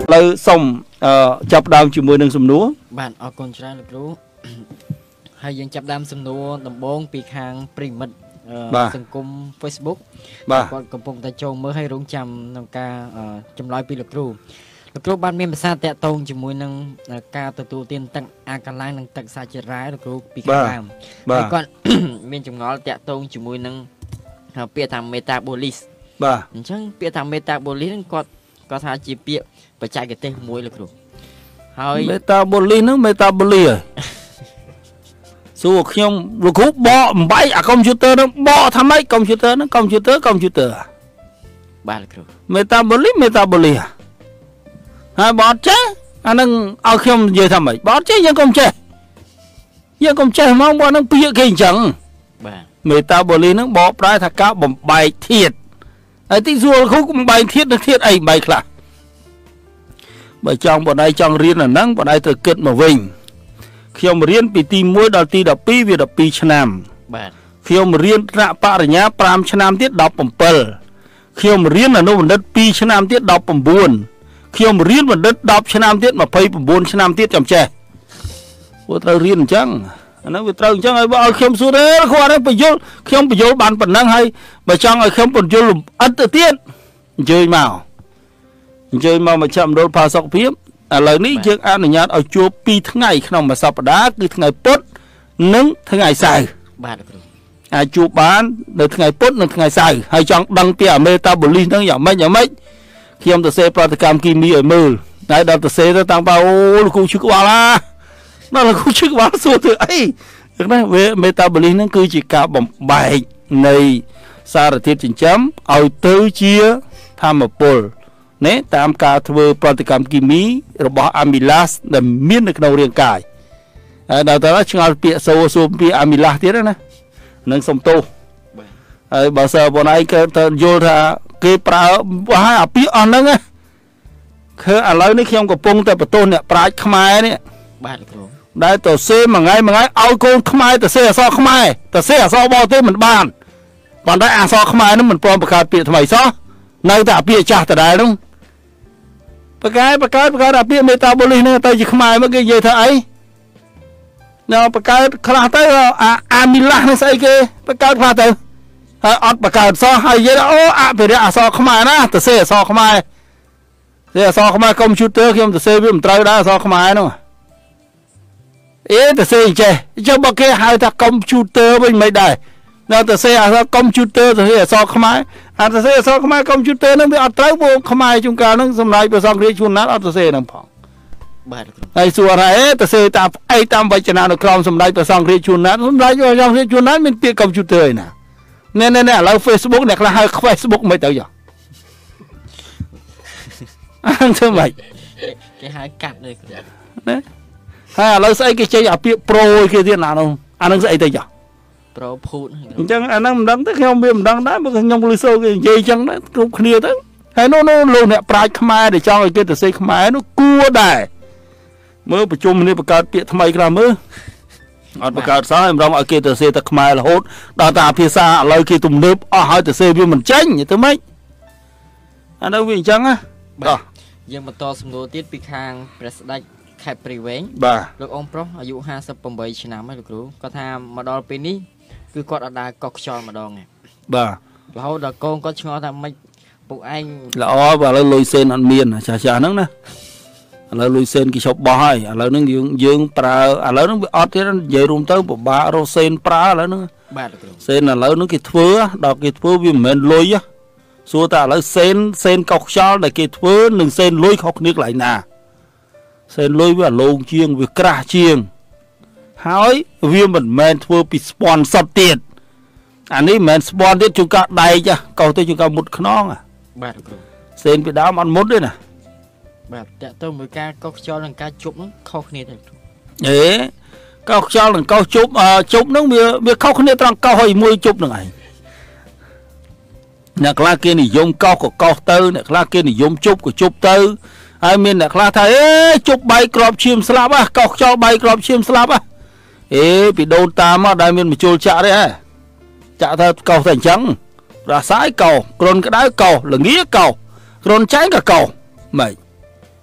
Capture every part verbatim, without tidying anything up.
លើសុំចាប់ដើមជាមួយនឹងសំណួរបាទអរគុណច្រើនលោកគ្រូហើយយើងចាប់ដើមសំណួរដំបូងពីខាងប្រិមិត្តសង្គម Facebook គាត់កំពុងតែចូលមើលឲ្យរងចាំក្នុងការចម្លើយពីលោកគ្រូលោកគ្រូបានមានភាសាតាក់ទងជាមួយនឹងការទទួលទានទឹកអាកាឡាំងនិងទឹកសាច់រ៉ែលោកគ្រូពីខាងដើមហើយគាត់មានចម្ងល់តាក់ទងជាមួយនឹងពាក្យថា metabolis បាទអញ្ចឹងពាក្យថា metabolis ហ្នឹងគាត់គាត់ថាជាពាក្យបច្ចេកទេសមួយលោកគ្រូហើយ metabolis ហ្នឹង metabolis សួរខ្ញុំលោកគ្រូបកអំបែកអាកុំព្យូទ័រហ្នឹងបកថាម៉េចកុំព្យូទ័រហ្នឹងកុំព្យូទ័រកុំព្យូទ័របាទលោកគ្រូ metabolis metabolis ហើយបកចេះអាហ្នឹងឲ្យខ្ញុំនិយាយថាម៉េចបកចេះយើងកុំចេះយើងកុំចេះហ្មងបកហ្នឹងពាក្យគេអញ្ចឹងបាទ metabolis ហ្នឹងបកប្រែថាការបំបែកធាតុហើយទីសួរលោកគ្រូបំបែកធាតុនឹងធាតុអីបំបែកខ្លះបើចង់បដៃចង់រៀនអាហ្នឹងបដៃត្រូវគិតមកវិញខ្ញុំរៀនពីទីមួយដល់ទីដប់ពីរវាដប់ពីរឆ្នាំបាទខ្ញុំរៀនថ្នាក់បរិញ្ញាប្រាំឆ្នាំទៀតដប់bảyខ្ញុំរៀនអនុបណ្ឌិតពីរឆ្នាំទៀតដប់៩ខ្ញុំរៀនបណ្ឌិតដប់ឆ្នាំទៀតម្ភៃ៩ឆ្នាំទៀតចាំចេះព្រោះត្រូវរៀនអញ្ចឹងអាហ្នឹងវាត្រូវអញ្ចឹងហើយបើឲ្យខ្ញុំសួរទេគាត់ហ្នឹងបញ្យល់ខ្ញុំបញ្យល់បានប៉ុណ្ណឹងហើយបើចង់ឲ្យខ្ញុំបញ្យល់លម្អិតទៅទៀតអញ្ជើញមកអញ្ជើញមកមកចាំដុលផាសុខភាពឥឡូវនេះយើងអនុញ្ញាតឲ្យជួបពីរថ្ងៃក្នុងមួយសប្តាហ៍គឺថ្ងៃពុធនិងថ្ងៃសៅរ៍បាទគ្រូអាចជួបបាននៅថ្ងៃពុធនិងថ្ងៃសៅរ៍ហើយចង់ដឹងពីអាមេតាបូលីសហ្នឹងយ៉ាងម៉េចយ៉ាងម៉េចខ្ញុំទៅសេប្រតិកម្មគីមីឲ្យមើលហើយដល់ទៅសេទៅតាំងប៉ាអូលោកគ្រូឈឺក្បាលណាដល់លោកគ្រូឈឺក្បាលសួរទៅអីហ្នឹងណាវាមេតាបូលីសហ្នឹងគឺជាការបំបែកនៃសារធាតុចិញ្ចឹមឲ្យទៅជាធម្មពលណែតាមការធ្វើប្រតិកម្មគីមីរបស់អាមីឡាសដែលមាននៅក្នុងរាងកាយហើយដល់ទៅឆ្ងល់ពាក្យសូសូពាក្យអាមីឡាសទៀតណានឹងសំទោសហើយបើសិនបងឯងគេទៅយល់ថាគេប្រើហើយអាពាក្យអស់ហ្នឹងណាឃើញឥឡូវនេះខ្ញុំកំពុងតែបន្ទោសអ្នកប្រាជ្ញខ្មែរនេះបាទគ្រូដែលទៅសេមួយថ្ងៃមួយថ្ងៃឲ្យកូនខ្មែរទៅសេអក្សរខ្មែរទៅសេអក្សរបរទេសមិនបានប៉ុន្តែអក្សរខ្មែរហ្នឹងមិនព្រមបង្កើតពាក្យថ្មីសោះនៅតែអាពាក្យចាស់ដដែលហ្នឹងបកែបកកើតបកកើតអាពាក្យមេតាបូលីសហ្នឹងទៅជាខ្មែរមកគេនិយាយថាអីនៅបកកើតខ្លះទៅអាអាមីឡាស់នេះស្អីគេបកកើតខ្លះទៅហើយអត់បកកើតសោះហើយនិយាយអូអភិរិយអក្សរខ្មែរណាទៅសេអក្សរខ្មែរសេអក្សរខ្មែរកុំព្យូទ័រខ្ញុំទៅសេវាមិនត្រូវដែរអក្សរខ្មែរហ្នឹងអេទៅសេអញ្ចេះចុះបើគេហៅថាកុំព្យូទ័រវិញមិនដែរនៅទៅសេអក្សរកុំព្យូទ័រទៅសេអក្សរខ្មែរអាទៅសេអក្សរខ្មែរកុំព្យូទ័រហ្នឹងវាអត់ត្រូវពួកខ្មែរជួនកាលហ្នឹងសម្រាប់ព្រះសង្ឃរាជជួនណាត់អត់ទៅសេហ្នឹងផងបាទគ្រូហើយសួរថាអេទៅសេតាមអីតាមវចនានុក្រមសម្រាប់ព្រះសង្ឃរាជជួនណាត់សម្រាប់ព្រះសង្ឃរាជជួនណាត់មានពាក្យកុំព្យូទ័រឯណាណែណែណែឥឡូវ Facebook អ្នកខ្លះហៅ Facebook មិនទៅចុះអញ្ចឹងម៉េចគេហៅកាត់เลยគ្រូណាហើយឥឡូវស្អីគេចេញអាពាក្យប្រូគេទៀតណានោះអានឹងស្អីទៅចុះប្រូភូតអញ្ចឹងអាហ្នឹងមិនដឹងទេខ្ញុំវាមិនដឹងដែរបើខ្ញុំលឺសូគេនិយាយអញ្ចឹងដែរគ្រប់គ្នាទៅហើយនោះនោះលោកអ្នកប្រាជ្ញខ្មែរដែលចង់ឲ្យគេទៅសេខ្មែរនោះគួរដែរមើលប្រជុំនេះបង្កើតពាក្យថ្មីខ្លះមើលអត់បង្កើតសោះមិនរំឲ្យគេទៅសេទៅខ្មែររហូតដល់តែភាសាឥឡូវគេទំនើបអស់ហើយទៅសេវាមិនចេញទៅម៉េចអានោះវាអញ្ចឹងណាបាទយើងបន្តសំណួរទៀតពីខាងព្រះស្ដេចខេត្តព្រៃវែងបាទលោកអ៊ំប្រុសអាយុห้าสิบแปดឆ្នាំហើយលោកគ្រូគាត់ថាមកដល់ពេលនេះគឺគាត់អត់ដើរកោះខ្យល់ម្ដងទេបាទរហូតដល់កូនគាត់ឆ្ងល់ថាម៉េចពួកឯងល្អបើឥឡូវលុយសេនអត់មានចាស់ចាស់ហ្នឹងណាឥឡូវលុយសេនគេឈប់បោះហើយឥឡូវហ្នឹងយើងយើងប្រើឥឡូវហ្នឹងវាអត់ទៀតនិយាយរួមទៅពិបាករកសេនប្រើឥឡូវហ្នឹងបាទលោកគ្រូសេនឥឡូវហ្នឹងគេធ្វើដល់គេធ្វើវាមិនមែនលុយសួរតែឥឡូវសេនសេនកោះខ្យល់ដែលគេធ្វើនិងសេនលុយខុសគ្នាកន្លែងណាសេនលុយវាលោងជាងវាក្រាស់ជាងហើយវាមិនមែនធ្វើពីស្ពាន់សុទ្ធទៀតអានេះមិនមែនស្ពាន់ទៀតជួនកាលដែកកោសទៅជួនកាលមុតខ្នងបាទលោកគ្រូសេនពីដើមអត់មុតទេណាបាទតើតើមួយការកោសខ្យល់និងការជប់ហ្នឹងខុសគ្នាទេគ្រូអេកោសខ្យល់និងកោសជប់ជប់ហ្នឹងវាវាខុសគ្នាត្រង់កោសឲ្យមួយជប់ហ្នឹងឯងអ្នកខ្លះគេនិយមកោសក៏កោសទៅអ្នកខ្លះគេនិយមជប់ក៏ជប់ទៅហើយមានអ្នកខ្លះថាអេជប់បាយក្របឈាមស្លាប់ហ៎កោសខ្យល់បាយក្របឈាមស្លាប់ហ៎អេពីដូនតាមកដែលមានមជុលចាក់ទេហ៎ចាក់ថាកោសតែអញ្ចឹងរាសាយកោសគ្រុនក្តៅកោសល្ងាកោសគ្រុនចែងក៏កោសម៉េច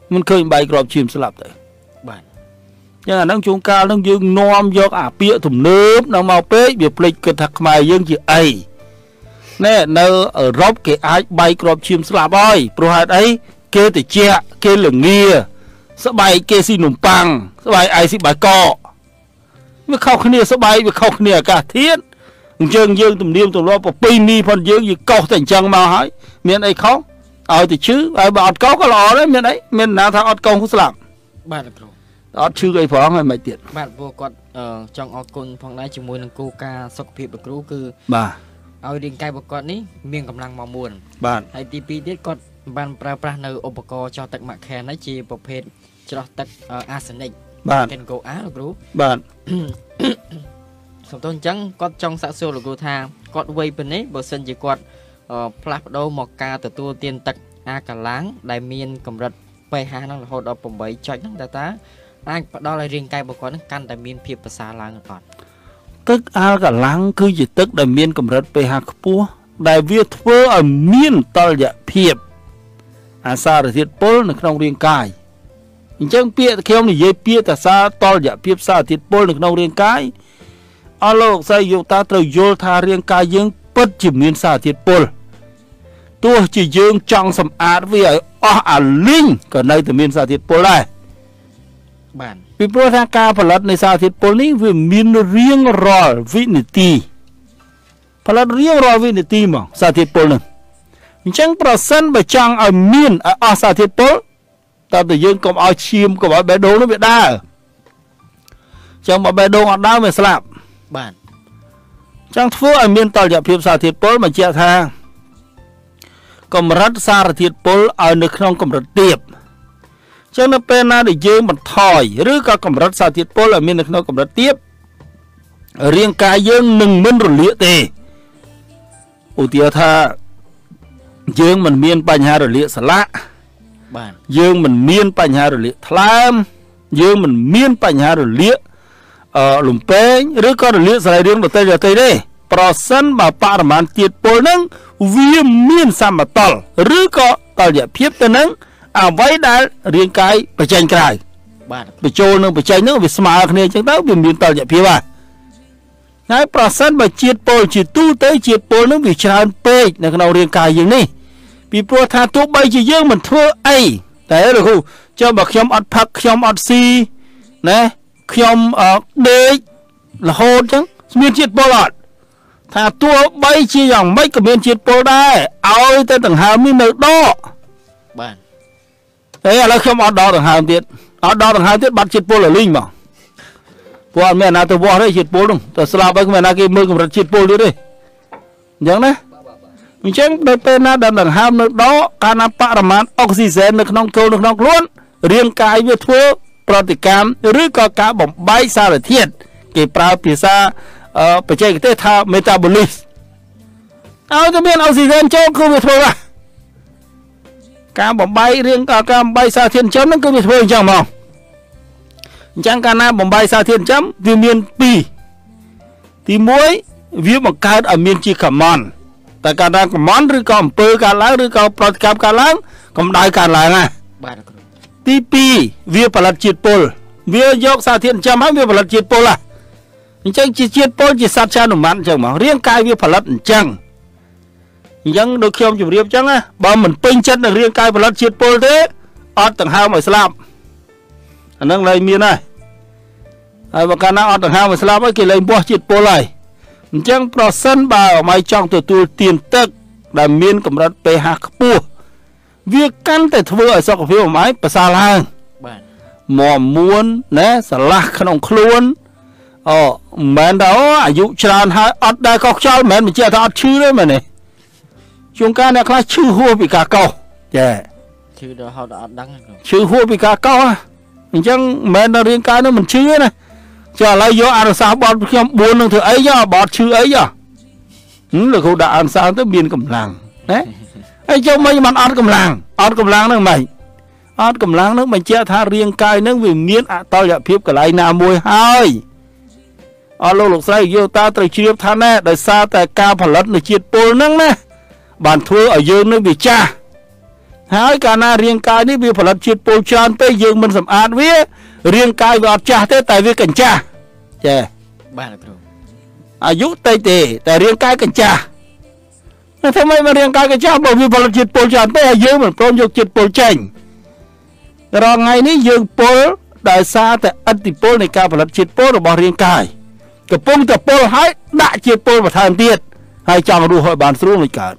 มันเคยใบกรอบชิมสลับเลยบ้านยังนั่งจงกานั่งยืนนอมยกอาเปียถุ่มเนื้อนั่งเมาเป๊ะเบียบพลิกกระทักมายังจีไอแน่เนอเออรบเกไอใบกรอบชิมสลับอ้อยโปรหะไอเกติเจเกเหลืองเงียสบายเกสีหนุ่มปังสบายไอสิบายกอเมื่อเข้าขณีสบายเมื่อเข้าขณีกาเทียนยืงยืงตุ่มเดียมตุ่มรอบปีนี้พอยืงยืงเกาแต่งจังมาหายเมียนไอเขาเอาแต่ชื่อไอ้บอดเกาก็หล่อเลยเมียนไอเมียนนาทางอดกองคุสลับบ้านครูอดชื่อไอ้ฟ้องไอ้ไม่เตียนบ้านพวกก็เอ่อจังออกคนพองได้จมูกนังกูกาสกพิบครูคือบ้าเอาดินไก่บกอดนี้เมียงกำลังมามวนบ้านไอทีปีเด็ดก็บ้านปลาปลาในอุปกรณ์จอตักหมักแคนในจีประเภทจอตักอาสนิกบ้านเป็นโกอาหรือบ้านสมต้นจังก็จังสะสมหรือกูทางก็ไว้เป็นนี้บทสัญญากรพลัดโดหมอกกาตัวตัวเตียนตักอากาล้างได้เมียนกำรัดไปหานั่งโหดเอาผมใบจอยนั่งตาตาอากาดออะไรเรียงไก่บกอนั่งกันได้เมียนเพียบภาษาล้างก่อนตึกอากาล้างคือจิตตึกได้เมียนกำรัดไปหาปัวได้เวียดเฟื่อเมียนตอลจะเพียบอาซาเรียดปลในขนมเรียงกายจังเปียเขียวนี่เยเปียแต่ซาตอลจะเพียบซาเรียดปลในขนมเรียงกายอโลกใส่โยตาเตยโยธาเรียงกายยังปัดจิมเมียนซาเรียดปลตัวจียังจังสมอาดวิไออ้ออาลิงก็ในแต่เมียนซาเรียดปลได้บ้านปีโปรทางการผลิตในซาเรียดปลนี้วิมีนเรียงรอวินิตีผลิตเรียงรอวินิตีมั้งซาเรียดปลนึงจังประสันไปจังเอาเมียนอ้อซาเรียดปลแต่แต่ยังก็เอาชิมก็เอาใบโดนั่นไม่ได้จังเอาใบโดเอาดาวไม่สลับบ้านจังทั่วเมียนตอลจะเพียบสาธิตปลมาเจ้าทางกำรัดสาธิตปลเอาในขนมกำรัดเตียบจังนั้นเป็นนาได้ยืมมันถอยหรือก็กำรัดสาธิตปลเอาเมียนในขนมกำรัดเตียบเรียงกายยังหนึ่งมันรุนเลี้ยเตอุติยธายังมันเมียนปัญหารุนเลี้ยสละยังมันเมียนปัญหารุนเลี้ยทลามยังมันเมียนปัญหารุนเลี้ยหลุมเป้งหรือก็เลี้ยสายเรื่องตัวเตยตัวเตยได้ปราศันมาปารมันเตียดปนนั้นวิมมีนสามตอลหรือก็ตอลจะเพียบตัวนั้นเอาไว้ได้เรียงกายไปใจกลายไปโจนึงไปใจนึงไปสมาร์ทเนี่ยจังแล้ววิมมีนตอลจะเพียบว่าไงปราศันมาเจียดปนจีดตู้เตยเจียดปนนั้นวิชาญเป้ในขณะเรียงกายอย่างนี้ปีโปรธาตุใบจะเยอะมันทั่วไอแต่เราคูเจ้าบอกขยมอัดพักขยมอัดซีนะขยมเอ่อเด็กละโหดจังเมียนจีดปลอดถ้าตัวใบจีอย่างไม่ก็เมียนจีดปลได้เอาแต่ต่างหากมีเนื้อดอบ้านเอ้ยแล้วขยมอัดดอต่างหากเดียดอัดดอต่างหากเดียดบัดจีดปลหรือลิงมั้งพวกแม่นาตัววัวได้จีดปลลงแต่สลับไปก็แม่นากี่มือกับจีดปลด้วยดิอย่างนั้นมิเช่นได้เป็นนาดันต่างหากเนื้อดอการนับปะประมาณออกซิเจนในขนมโคในขนมล้วนเรียงกายเวททั่วปฏิกรรมหรือก็การบ่มใบสารเทียดเก็บปลาปีศาเอ่อไปใช้กับเตธาเมตาบอลิสเอาจะเป็นออกซิเจนโจกคือไม่ถูกอ่ะการบ่มใบเรื่องการใบสารเทียนจำนั่นก็ไม่ถูกจังมั้งจังการน้ำบ่มใบสารเทียนจำวิเมียนปีที่มวยวิบังการอเมียนจีขมันแต่การล้างขมันหรือการเปิดการล้างหรือการปฏิกรรมการล้างก็ได้การล้างไงที่ปีวิผลัดจิตปลวิยกสาธิตจำให้วิผลัดจิตปลละจังจิตจิตปลจิตสัจจานุมันจังมั้งเรียงกายวิผลัดจังยังโดยเขียมจุดเรียบจังนะบ่เหมือนเป็นจัดในเรียงกายผลัดจิตปลเด้ออดต่างหากไม่สลับอันนั้นเลยมีนะไอ้ประการนั้นออดต่างหากไม่สลับไอ้กี่เลยบ่จิตปลเลยจังปลอดสันบ่าวไม่จ้องตัวตัวเตียนตึกได้เมียนกำลังไปหักปูเวียกันแต่ทว่าสกปรกไม้ภาษาลางหมอมม้วนนะสลักขนมคล้วนอ๋อแม่นเราอายุชราหายอดได้ก็ชอบแม่นมันเจ้าถ้าอดชื่อเลยมันเนี่ยช่วงการเนี่ยคลาชื่อหัวปีกาเก่าแย่ชื่อเดี๋ยวเขาอดดังชื่อหัวปีกาเก่าอ่ะจังแม่นเราเรียนการนั้นมันชื่อนะจะอะไรเยอะอ่านสาวบอดเขียมบุญนึงเถอะไอ้ย่าบอดชื่อไอ้ย่าหืมหรือเขาด่าอ่านสาวต้องเบียนกำลังนะไอ้เจ้าไม่มันอัดกำลังอัดกำลังนั่งไหมอัดกำลังนั่งมันเจ้าท่าเรียงกายนั่งวิเมียนอะตอจะเพียบกับไหลนามวยหายอัดโลกใส่เยี่ยวตาตรีเชียบท่าแน่ได้ซาแต่กาผลัดในจีดปูนั่งนะบานทั่วเอาเยอะนึกวิจ้าฮហើយកាលណារាងកាយនេះវាផលិតជាតិពុលច្រើនពេកយើងមិនសម្អាតវារាងកាយវាអត់ចាស់ទេតែវាកញ្ចាស់ចាបាទគ្រូអាយុតិចទេតែរាងកាយកញ្ចាស់ធ្វើម៉េចមករាងកាយកញ្ចាស់បើវាផលិតជាតិពុលច្រើនពេកហើយយើងមិនព្រមយកជាតិពុលចេញរាល់ថ្ងៃនេះយើងពុលដោយសារតែឥទ្ធិពលនៃការផលិតជាតិពុលរបស់រាងកាយកំពុងតែពុលហើយដាក់ជាតិពុលបន្ថែមទៀតហើយចង់រស់ឲ្យបានស្រួលមិនកើត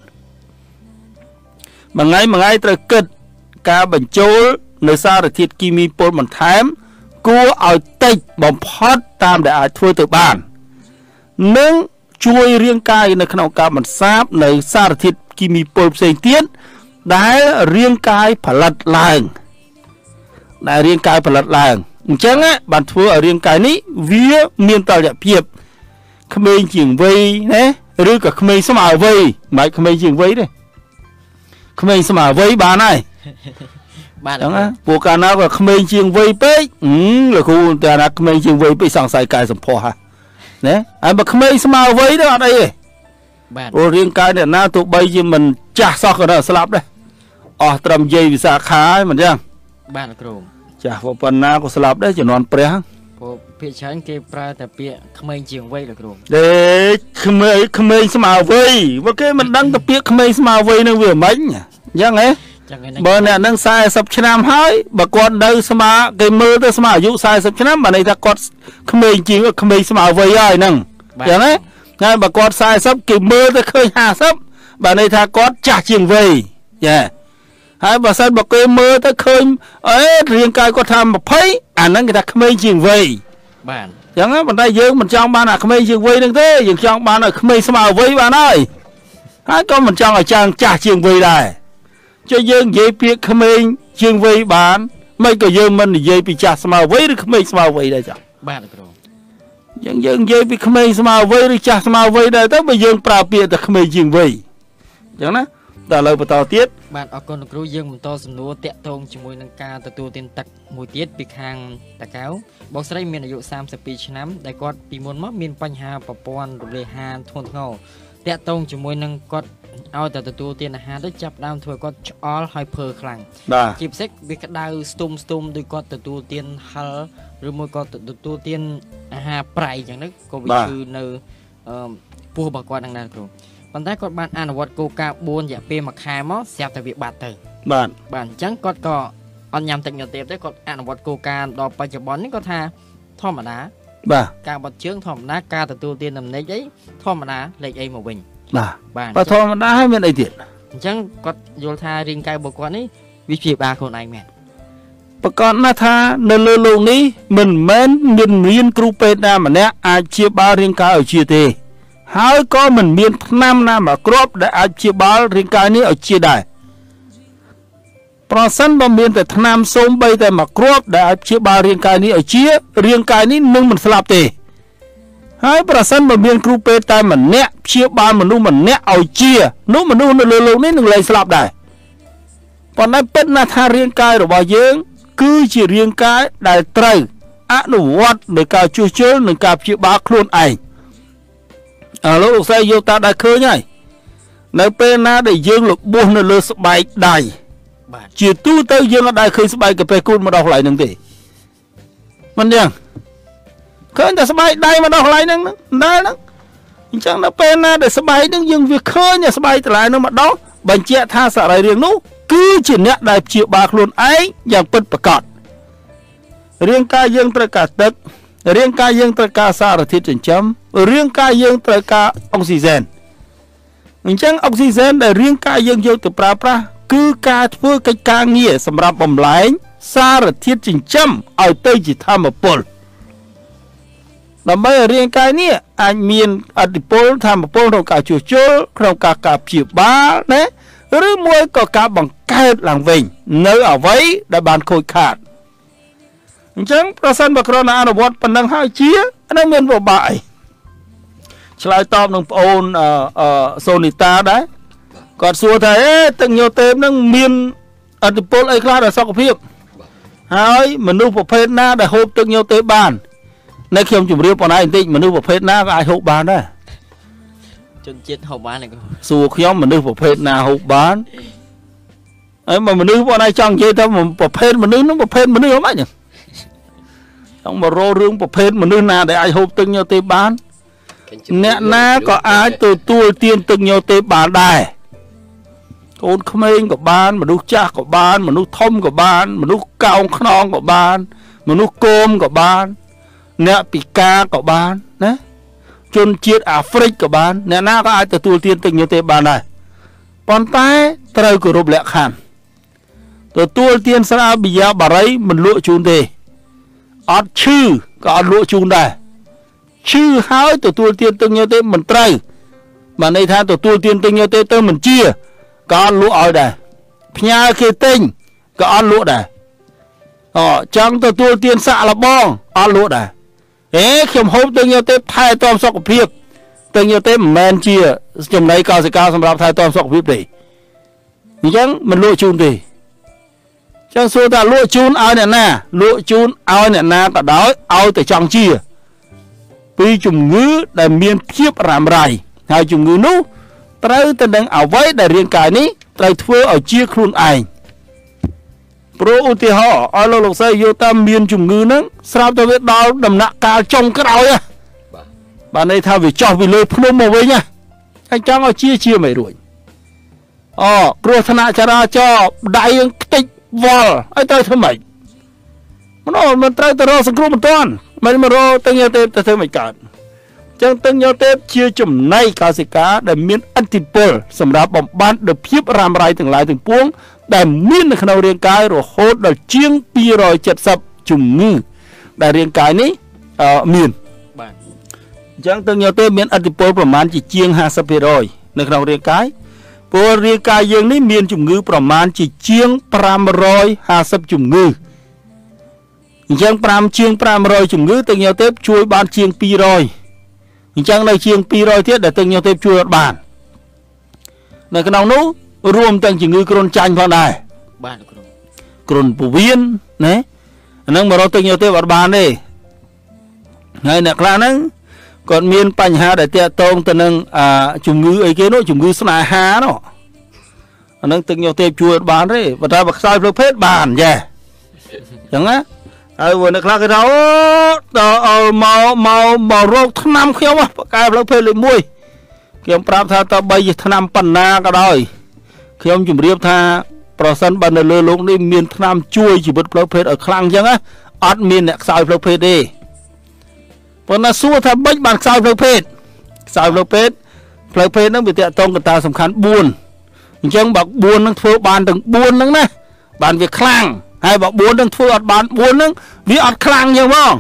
មួយថ្ងៃមួយថ្ងៃត្រូវគិតការបញ្ចូលនៅសារធាតុគីមីពុលបន្ថែមគួរឲ្យតិចបំផុតតាមដែលអាចធ្វើទៅបាននិងជួយរាងកាយនៅក្នុងការបន្សាបនៅសារធាតុគីមីពុលផ្សេងទៀតដែលរាងកាយផលិតឡើងដែលរាងកាយផលិតឡើងអញ្ចឹងបានធ្វើឲ្យរាងកាយនេះវាមានតុល្យភាពក្មេងជាងវ័យណាឬក៏ក្មេងស្មើវ័យមិនក្មេងជាងវ័យទេក្មេងស្មើវ័យបានហើយបាទហ្នឹងណាពួកកាលណាក៏ក្មេងជាងវ័យពេកអឺលោកគ្រូតែណាក្មេងជាងវ័យពេកសង្ស័យកាយសម្ផស្សហ่ะណាហើយបើក្មេងស្មើវ័យទៅអត់អីទេបាទព្រោះរាងកាយអ្នកណាទោះបីជាមិនចាស់សោះក៏នៅស្លាប់ដែរអស់ត្រឹមយាយវិសាខាហើយមិនចឹងបាទគ្រូចាស់ប៉ុណ្ណាក៏ស្លាប់ដែរជំនាន់ព្រះព្រោះពាក្យច្រើនគេប្រើតែពាក្យក្មេងជាងវ័យលោកគ្រូដេក្មេងក្មេងស្មើវ័យបើគេមិនដឹងទៅពាក្យក្មេងស្មើវ័យនឹងវាមិនអញ្ចឹងហ៎បើអ្នកនឹងសែសិបឆ្នាំហើយបើគាត់នៅស្មើគេមើលទៅស្មើអាយុសែសិបឆ្នាំបើន័យថាគាត់ក្មេងជាងក្មេងស្មើវ័យហើយហ្នឹងអញ្ចឹងណាហើយបើគាត់សែសិបគេមើលទៅឃើញហាសិបបើន័យថាគាត់ចាស់ជាងវ័យចាហើយបើសិនបើគេមើលទៅឃើញអេរាងកាយគាត់ថាยี่สิบអាហ្នឹងគេថាក្មេងជាងវ័យបាទអញ្ចឹងប៉ុន្តែយើងមិនចង់បានអាក្មេងជាងវ័យហ្នឹងទេយើងចង់បានឲ្យក្មេងស្មើវ័យបានហើយហើយក៏មិនចង់ឲ្យចាស់ចាស់ជាងវ័យដែរចុះយើងនិយាយពាក្យក្មេងជាងវ័យបានមិនក៏យើងមិននិយាយពីចាស់ស្មើវ័យឬក្មេងស្មើវ័យដែរចា៎បាទគ្រូយើងយើងនិយាយពីក្មេងស្មើវ័យឬចាស់ស្មើវ័យដែរទៅបើយើងប្រើពាក្យតែក្មេងជាងវ័យអញ្ចឹងណាដល់ឥឡូវបន្តទៀតបាទអរគុណលោកគ្រូយើងបន្តសំណួរតាក់ទងជាមួយនឹងការទទួលទានទឹកមួយទៀតពីខាងតាកៅបងស្រីមានអាយុសាមសិបពីរឆ្នាំដែលគាត់ពីមុនមកមានបញ្ហាប្រព័ន្ធរំលាយអាហារធ្ងន់ធ្ងរតាក់ទងជាមួយនឹងគាត់ឲ្យតែទទួលទានអាហារទៅចាប់ដើមធ្វើគាត់ឆ្អល់ហើយភើខ្លាំងជាពិសេសវាក្តៅស្ទុំស្ទុំដោយគាត់ទទួលទានហិលឬមួយក៏ទទួលទានអាហារប្រៃអញ្ចឹងទៅក៏វាគឺនៅអឺពោះរបស់គាត់នឹងដែរគ្រូប៉ុន្តែគាត់បានអនុវត្តគោលការណ៍បួនរយៈពេលមួយខែមកស្រាប់តែវាបាត់ទៅបាទបាទអញ្ចឹងគាត់ក៏អត់ញ៉ាំទឹកញ៉ាំទេទេគាត់អនុវត្តគោលការណ៍ដល់បច្ចុប្បន្ននេះគាត់ថាធម្មតាបាទការបត់ជើងធម្មតាការទទួលទានដំណេកអីធម្មតាលេខអីមកវិញបាទបាទបើធម្មតាហើយមានអីទៀតអញ្ចឹងគាត់យល់ថារាងកាយរបស់គាត់នេះវាព្យាបាលខ្លួនឯងមែនប្រកាសណាស់ថានៅលើโลกនេះមិនមែនមានរៀនគ្រូពេទ្យណាម្នាក់អាចព្យាបាលរាងកាយឲ្យជាទេហើយក៏មិនមានថ្នាំណាមួយគ្រាប់ដែលអាចព្យាបាលរាងកាយនេះឲ្យជាដែរប្រសិនបើមានតែថ្នាំសូម្បីតែមួយគ្រាប់ដែលអាចព្យាបាលរាងកាយនេះឲ្យជារាងកាយនេះនឹងមិនស្លាប់ទេហើយប្រសិនបើមានគ្រូពេទ្យតែម្នាក់ព្យាបាលមនុស្សម្នាក់ឲ្យជានោះមនុស្សនៅលើโลกនេះនឹងលែងស្លាប់ដែរប៉ុន្តែពិតណាស់ថារាងកាយរបស់យើងគឺជារាងកាយដែលត្រូវអនុវត្តនៅការជួសជុលនិងការព្យាបាលខ្លួនឯងអើលោកលោកស្រីយកតាដែរឃើញហើយនៅពេលណាដែលយើងលបួសនៅលើស្បែកដៃបាទជាទូទៅយើងអត់ដែលឃើញស្បែកកាពែគូនមកដល់កន្លែងហ្នឹងទេមិនយ៉ាងឃើញតែស្បែកដៃមកដល់កន្លែងហ្នឹងដែរហ្នឹងអញ្ចឹងដល់ពេលណាដែលស្បែកហ្នឹងយើងវាឃើញតែស្បែកកន្លែងហ្នឹងមកដល់បញ្ជាក់ថាសរីរាង្គនោះគឺជាអ្នកដែលព្យាបាលខ្លួនឯងយ៉ាងពិតប្រាកដរាងកាយយើងត្រូវការទឹករាងកាយយើងត្រូវការសារធាតុចិញ្ចឹមរាងកាយយើងត្រូវការអុកស៊ីហ្សែនអញ្ចឹងអុកស៊ីហ្សែនដែលរាងកាយយើងយកទៅប្រើប្រាស់គឺការធ្វើកិច្ចការងារសម្រាប់បំលែងសារធាតុចិញ្ចឹមឲ្យទៅជាធម្មពលដើម្បីឲ្យរាងកាយនេះអាចមានអតិពលធម្មពលក្នុងការជួសជុលក្នុងការការព្យាបាលណាឬមួយក៏ការបង្កើតឡើងវិញនៅអ្វីដែលបានខូចខាតអញ្ចឹងប្រសិនបើគ្រាន់តែអនុវត្តប៉ុណ្ណឹងហើយជានឹងមានពិបាកអីឆ្លើយតបនឹងប្អូនអឺសូនីតាដែរគាត់សួរថាអេទឹកញ៉ូតេមនឹងមានអតិពលអីខ្លះដល់សុខភាពហើយមនុស្សប្រភេទណាដែលហូបទឹកញ៉ូតេមបាននៅខ្ញុំជម្រាបប៉ុណ្ណាបន្តិចមនុស្សប្រភេទណាក៏អាចហូបបានដែរជនជាតិហូបបានទេសួរខ្ញុំមនុស្សប្រភេទណាហូបបាន ấy mà mình nữ bọn này trong chơi tao mà bọc phên mình nữ nó bọc phên mình nữ không ai nhỉ trong mà rô rương bọc phên mình nữ nào để ai hộp từng nhau tê bán nè na có ai tôi tôi tiên từng nhau tê bán đài con không anh của bán mà nút cha của bán mà nút thông của bán mà nút cao non của bán mà nút cơm của bán nè pika của bán nè chôn chiết Afric của bán nè na có ai từ tôi tiên từng nhau tê bán này còn tay trời của rụp lẹ khăn tôi tôi tiên sao bây giờ bà ấy mình lụa chun đi ọt chư có ọt lụa chun đây chư hỏi tôi tôi tiên từng nhau tê mình trời mà này tha tôi tôi tiên từng nhau tê tôi mình chia có lụa ở đây nhà kia tinh có lụa đây ờ chẳng tôi tôi tiên xạ là bong ăn lụa đây thế khi mà hôm từng nhau tê thay tôm sọc phiệp từng nhau tê men chia chùm này cao sẽ cao xong rồi thay tôm sọc phiệp đi chẳng mình lụa chun đi chẳng số ta lụa chun ai nè nè lụa chun ai nè nè ta đói ai từ trong chia vì chùm ngữ để miền phiếp làm rài hai chùm ngữ nú trời tên đang ảo váy để riêng cái ní trời thưa ở chia khuôn ảnh pro uti họ ở lâu lộc xây vô tam miền chùm ngữ nắng sao tôi biết đau đầm nặng cao trong cái đau nha bạn này thao vì cho vì lời phun mồ với nha anh cháu ở chia chia mày đuổi ờ pro thân ạ ra cho đại tích vol ấy tôi thôi mày nó mình trời tôi rồi sừng một toàn mày mà rồi tôi nghe tên tôi thấy mày cạn chẳng từng nhau tép chia chùm này cao sĩ cá để miễn antipol sầm đá bom ban được phiếp ram rai từng lại từng puống để miễn được khâu riêng cái rồi hốt là chiêng pi rồi chật sập chùm ngư để riêng cái ní ở miền chẳng từng nhau tép miễn antipolประมาณ chỉ chiêng hai sập rồi được khâu riêng cái po riêng cái dương ní miền chùm ngư ประมาณ chỉ chiêng năm trăm hai sập chùm ngư chẳng năm chiêng năm trăm chùm ngư từng nhau tép chui ban chiêng pi rồi chẳng này chiêng pi rồi thiết để từng nhau tép chui bàn này cái nào nú rùm từng chỉ ngư cồn chanh vào này cồn bù viên này nâng mà rồi từng nhau tép vào bàn đi này nè là nâng còn miền Pành Hà để tiệt tông từ nâng à chủng ngư ấy kia nó chủng ngư sna hà nó nâng từng nhau tép chui bàn đấy và ta bạc sai phơi phết bàn về chẳng á ai vừa được là cái đó ờ màu màu màu râu thằng năm khéo á cái lớp phê lên mui kiếm prap tha ta bay thằng năm pan na cái đôi khi ông chụp riệp tha percent ban lơ lúc đi miền thằng năm chui chỉ bật lớp phê ở khang chẳng á ắt miền này sai lớp phê đi còn là xua tha bách bàn sai lớp phê sai lớp phê lớp phê nó bị tiệt tông người ta sầm khán buồn chẳng bạc buồn nó phơi bàn từng buồn lắm nè bàn việc khang hay bảo buồn đang thua bán buồn đang vì ọt khang nhiều không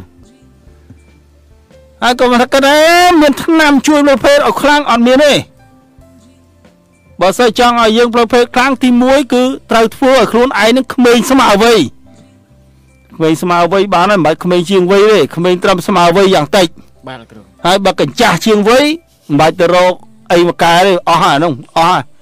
ai còn mà cái đấy miền thăng nam chui lô phê ở khang ọt miền này bảo sao chăng ở dương lô phê khang thì muối cứ trai thua ở khuôn ấy nó không mình sao màu vây mình sao màu vây bán này mấy không mình chiêng vây đấy không mình trầm sao màu vây dạng tịch hai bà cảnh trả chiêng vây mấy tờ rô ấy một cái đấy ó hả không ó hả